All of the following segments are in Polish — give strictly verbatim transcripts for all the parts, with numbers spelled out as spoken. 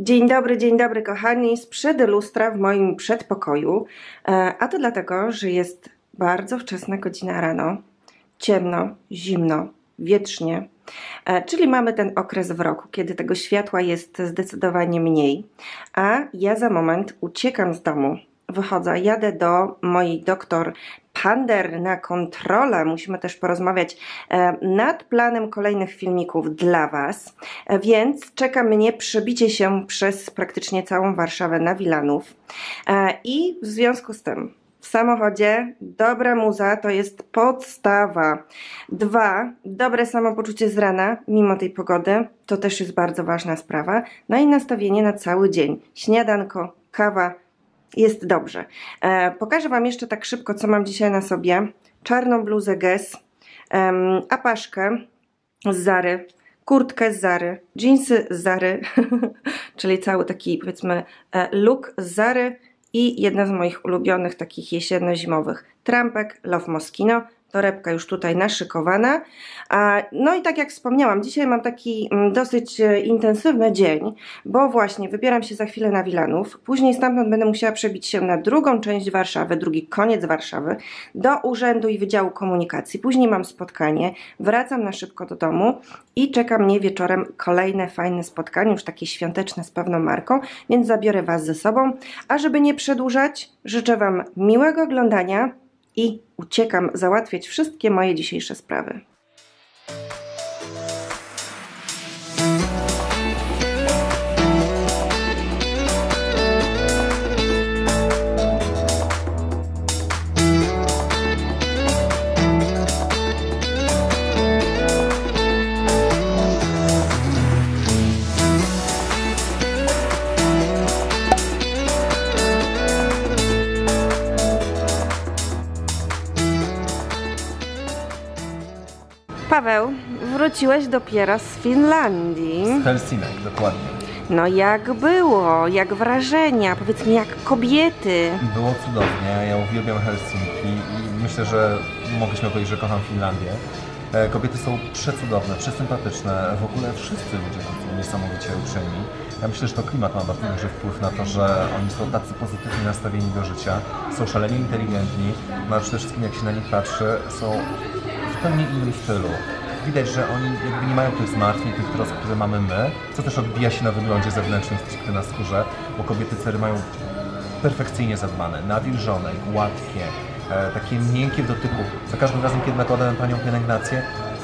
Dzień dobry, dzień dobry kochani, sprzed lustra w moim przedpokoju, a to dlatego, że jest bardzo wczesna godzina rano, ciemno, zimno, wietrznie, czyli mamy ten okres w roku, kiedy tego światła jest zdecydowanie mniej, a ja za moment uciekam z domu, wychodzę, jadę do mojej doktor Pander na kontrolę. Musimy też porozmawiać nad planem kolejnych filmików dla Was, więc czeka mnie przebicie się przez praktycznie całą Warszawę na Wilanów i w związku z tym w samochodzie dobra muza to jest podstawa. Dwa, dobre samopoczucie z rana, mimo tej pogody, to też jest bardzo ważna sprawa. No i nastawienie na cały dzień. Śniadanko, kawa, jest dobrze. E, pokażę Wam jeszcze tak szybko, co mam dzisiaj na sobie. Czarną bluzę Guess, um, apaszkę z Zary, kurtkę z Zary, dżinsy z Zary, czyli cały taki, powiedzmy, look z Zary i jedna z moich ulubionych takich jesienno-zimowych trampek Love Moschino. Torebka już tutaj naszykowana. No i tak jak wspomniałam, dzisiaj mam taki dosyć intensywny dzień, bo właśnie wybieram się za chwilę na Wilanów. Później stamtąd będę musiała przebić się na drugą część Warszawy, drugi koniec Warszawy, do Urzędu i Wydziału Komunikacji. Później mam spotkanie, wracam na szybko do domu i czeka mnie wieczorem kolejne fajne spotkanie, już takie świąteczne z pewną marką, więc zabiorę Was ze sobą. A żeby nie przedłużać, życzę Wam miłego oglądania i uciekam załatwiać wszystkie moje dzisiejsze sprawy. Paweł, wróciłeś dopiero z Finlandii. Z Helsinek, dokładnie. No jak było? Jak wrażenia? Powiedz mi, jak kobiety? Było cudownie, ja uwielbiam Helsinki i myślę, że mogliśmy powiedzieć, że kocham Finlandię. Kobiety są przecudowne, przesympatyczne, w ogóle wszyscy ludzie są niesamowicie uprzejmi. Ja myślę, że to klimat ma bardzo duży wpływ na to, że oni są tacy pozytywnie nastawieni do życia, są szalenie inteligentni, no a przede wszystkim jak się na nich patrzy, są w zupełnie innym stylu. Widać, że oni jakby nie mają tych zmartwień, tych trosk, które mamy my, co też odbija się na wyglądzie zewnętrznym, stricte na skórze, bo kobiety cery mają perfekcyjnie zadbane, nawilżone, gładkie, e, takie miękkie w dotyku. Za każdym razem, kiedy nakładałem panią pielęgnację,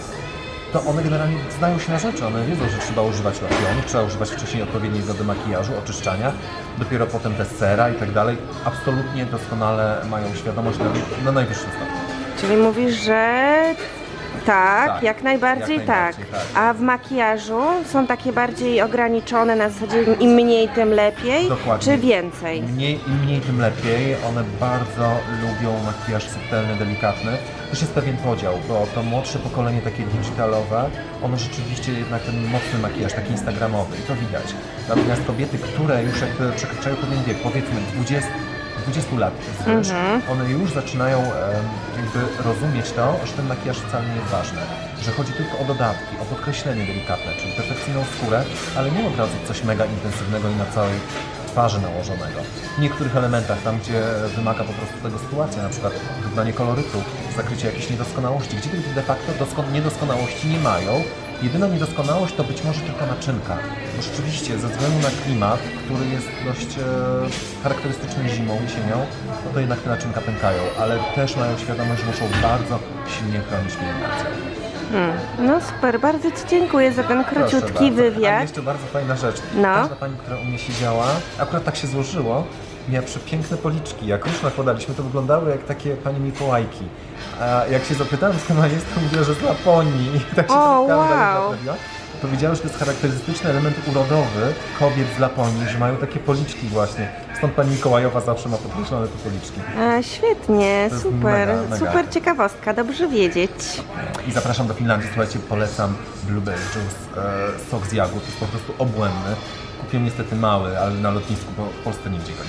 to one generalnie znają się na rzeczy, one wiedzą, że trzeba używać lotionów, trzeba używać wcześniej odpowiedniej do makijażu, oczyszczania, dopiero potem te sera i tak dalej. Absolutnie doskonale mają świadomość na, na najwyższym stopniu. Czyli mówisz, że tak, tak jak najbardziej, jak tak. najbardziej tak. A w makijażu są takie bardziej ograniczone, na zasadzie im mniej, tym lepiej? Dokładnie. Czy więcej? Mniej, Im mniej, tym lepiej. One bardzo lubią makijaż subtelny, delikatny. Też jest pewien podział, bo to młodsze pokolenie takie digitalowe, ono rzeczywiście jednak ten mocny makijaż, taki instagramowy i to widać. Natomiast kobiety, które już jakby przekraczają pewien wiek, powiedzmy dwudziestu lat wzwyż, mm-hmm. one już zaczynają e, jakby rozumieć to, że ten makijaż wcale nie jest ważny. Że chodzi tylko o dodatki, o podkreślenie delikatne, czyli perfekcyjną skórę, ale nie od razu coś mega intensywnego i na całej twarzy nałożonego. W niektórych elementach, tam gdzie wymaga po prostu tego sytuacja, na przykład dodanie kolorytu, zakrycie jakichś niedoskonałości, gdzie tych de facto niedoskonałości nie mają. Jedyna niedoskonałość to być może tylko naczynka, bo rzeczywiście ze względu na klimat, który jest dość e, charakterystyczny zimą, jesienią, no to jednak te naczynka pękają, ale też mają świadomość, że muszą bardzo silnie chronić pielęgnację. Hmm. No super, bardzo Ci dziękuję za ten króciutki wywiad. A jeszcze bardzo fajna rzecz. No. Każda pani, która u mnie siedziała, akurat tak się złożyło, miała przepiękne policzki. Jak już nakładaliśmy, to wyglądały jak takie pani Mikołajki. A jak się zapytałem, skąd ona jest, to mówiła, że z Laponii. I tak się oh, to wow. Powiedziała, że to jest charakterystyczny element urodowy kobiet z Laponii, że mają takie policzki właśnie. Stąd pani Mikołajowa zawsze ma podkreślone te policzki. A, świetnie, super, mega, mega. super ciekawostka, dobrze wiedzieć. I zapraszam do Finlandii, słuchajcie, polecam Blueberry Juice, e, sok z jagód, jest po prostu obłędny. Kupiłem niestety mały, ale na lotnisku, bo w Polsce nigdzie go nie mogę znaleźć.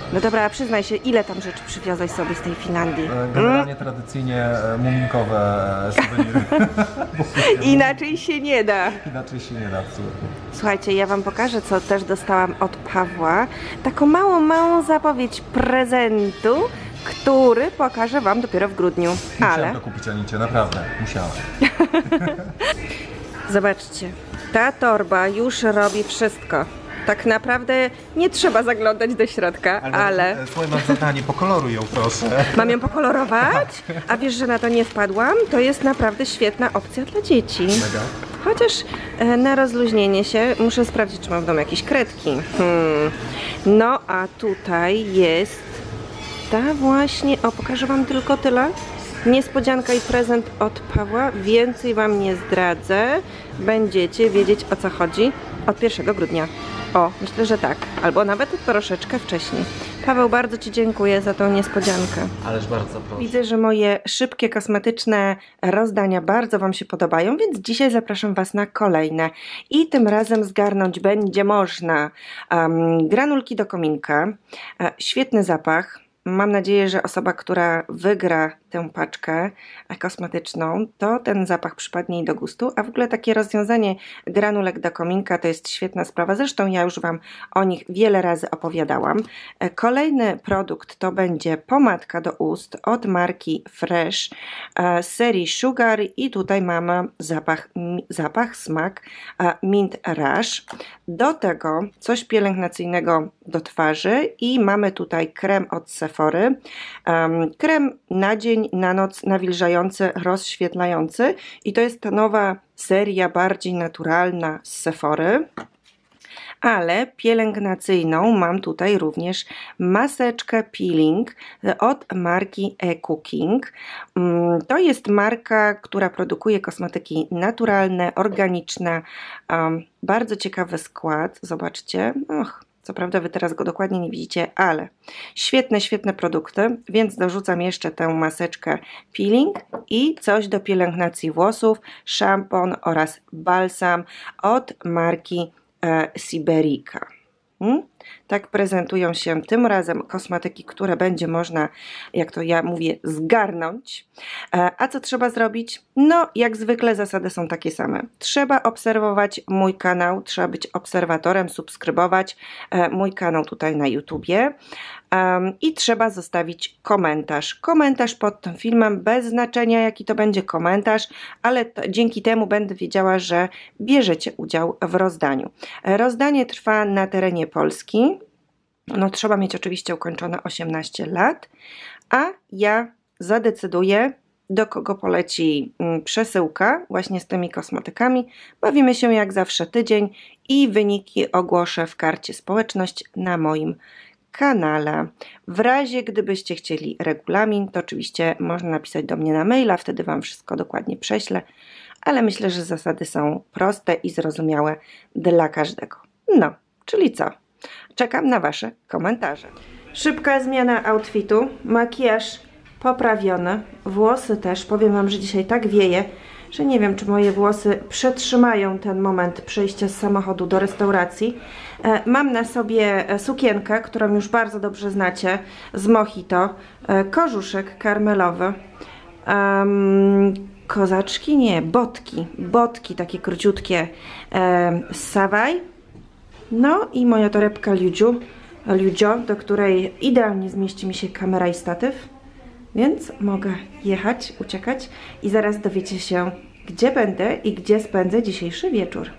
No dobra, a przyznaj się, ile tam rzeczy przywiozłeś sobie z tej Finlandii? Generalnie hmm? tradycyjnie muminkowe suweniry. Inaczej się nie da. Inaczej się nie da, absolutnie. Słuchajcie, ja wam pokażę, co też dostałam od Pawła. Taką małą, małą zapowiedź prezentu, który pokażę wam dopiero w grudniu. Musiałam Ale... to kupić, Anicie, naprawdę, musiałam. Zobaczcie, ta torba już robi wszystko. Tak naprawdę nie trzeba zaglądać do środka, ale... ale... Słuchaj, mam zadanie, pokoloruj ją, proszę. Mam ją pokolorować? A wiesz, że na to nie wpadłam? To jest naprawdę świetna opcja dla dzieci. Mega. Chociaż e, na rozluźnienie się muszę sprawdzić, czy mam w domu jakieś kredki. Hmm. No, a tutaj jest ta właśnie... O, pokażę wam tylko tyle. Niespodzianka i prezent od Pawła. Więcej wam nie zdradzę. Będziecie wiedzieć, o co chodzi od pierwszego grudnia. O, myślę, że tak. Albo nawet troszeczkę wcześniej. Paweł, bardzo ci dziękuję za tą niespodziankę. Ależ bardzo proszę. Widzę, że moje szybkie, kosmetyczne rozdania bardzo wam się podobają, więc dzisiaj zapraszam was na kolejne. I tym razem zgarnąć będzie można um, granulki do kominka. E, świetny zapach. Mam nadzieję, że osoba, która wygra tę paczkę kosmetyczną, to ten zapach przypadnie jej do gustu, a w ogóle takie rozwiązanie granulek do kominka to jest świetna sprawa, zresztą ja już wam o nich wiele razy opowiadałam. Kolejny produkt to będzie pomadka do ust od marki Fresh z serii Sugar i tutaj mamy zapach, zapach smak Mint Rush. Do tego coś pielęgnacyjnego do twarzy i mamy tutaj krem od Sephory, um, krem na dzień, na noc, nawilżający, rozświetlający i to jest ta nowa seria bardziej naturalna z Sephory. Ale pielęgnacyjną mam tutaj również maseczkę peeling od marki E-Cooking. To jest marka, która produkuje kosmetyki naturalne, organiczne, um, bardzo ciekawy skład, zobaczcie, och, co prawda wy teraz go dokładnie nie widzicie, ale świetne, świetne produkty, więc dorzucam jeszcze tę maseczkę peeling i coś do pielęgnacji włosów, szampon oraz balsam od marki e, Siberica. Hmm? Tak prezentują się tym razem kosmetyki, które będzie można, jak to ja mówię, zgarnąć. A co trzeba zrobić? No, jak zwykle zasady są takie same. Trzeba obserwować mój kanał, trzeba być obserwatorem, subskrybować mój kanał tutaj na YouTubie um, i trzeba zostawić komentarz. Komentarz pod tym filmem, bez znaczenia jaki to będzie komentarz, ale to, dzięki temu będę wiedziała, że bierzecie udział w rozdaniu. Rozdanie trwa na terenie Polski. No, trzeba mieć oczywiście ukończone osiemnaście lat, a ja zadecyduję, do kogo poleci przesyłka właśnie z tymi kosmetykami. Bawimy się jak zawsze tydzień i wyniki ogłoszę w karcie społeczność na moim kanale. W razie gdybyście chcieli regulamin, to oczywiście można napisać do mnie na maila, wtedy wam wszystko dokładnie prześlę, ale myślę, że zasady są proste i zrozumiałe dla każdego. No, czyli co? Czekam na wasze komentarze. Szybka zmiana outfitu, makijaż poprawiony, włosy też. Powiem wam, że dzisiaj tak wieje, że nie wiem, czy moje włosy przetrzymają ten moment przejścia z samochodu do restauracji. E, mam na sobie sukienkę, którą już bardzo dobrze znacie, z Mojito, e, kożuszek karmelowy, um, kozaczki, nie, botki, botki takie króciutkie e, z Sawaj. No i moja torebka Liudziu, Liudzio, do której idealnie zmieści mi się kamera i statyw, więc mogę jechać, uciekać i zaraz dowiecie się, gdzie będę i gdzie spędzę dzisiejszy wieczór.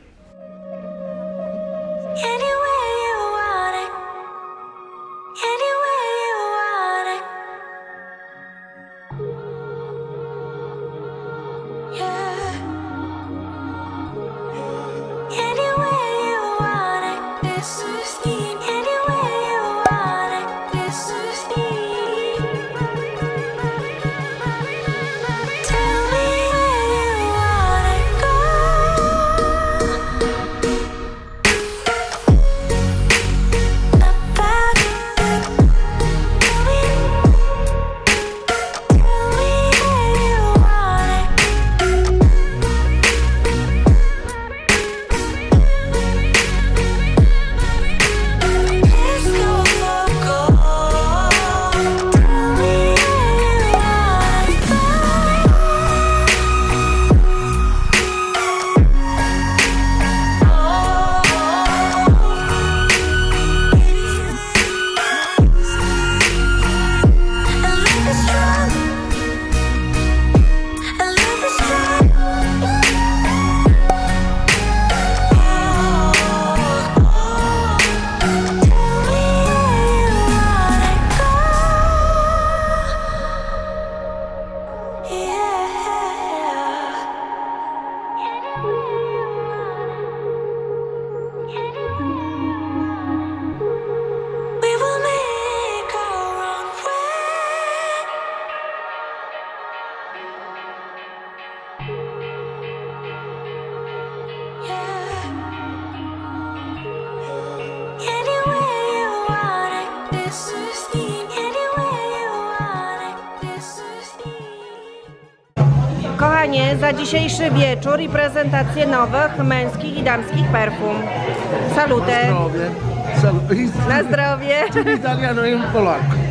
Kochanie, za dzisiejszy wieczór i prezentację nowych męskich i damskich perfum. Salute! Na zdrowie. Na zdrowie! Czyli Italiano i Polak.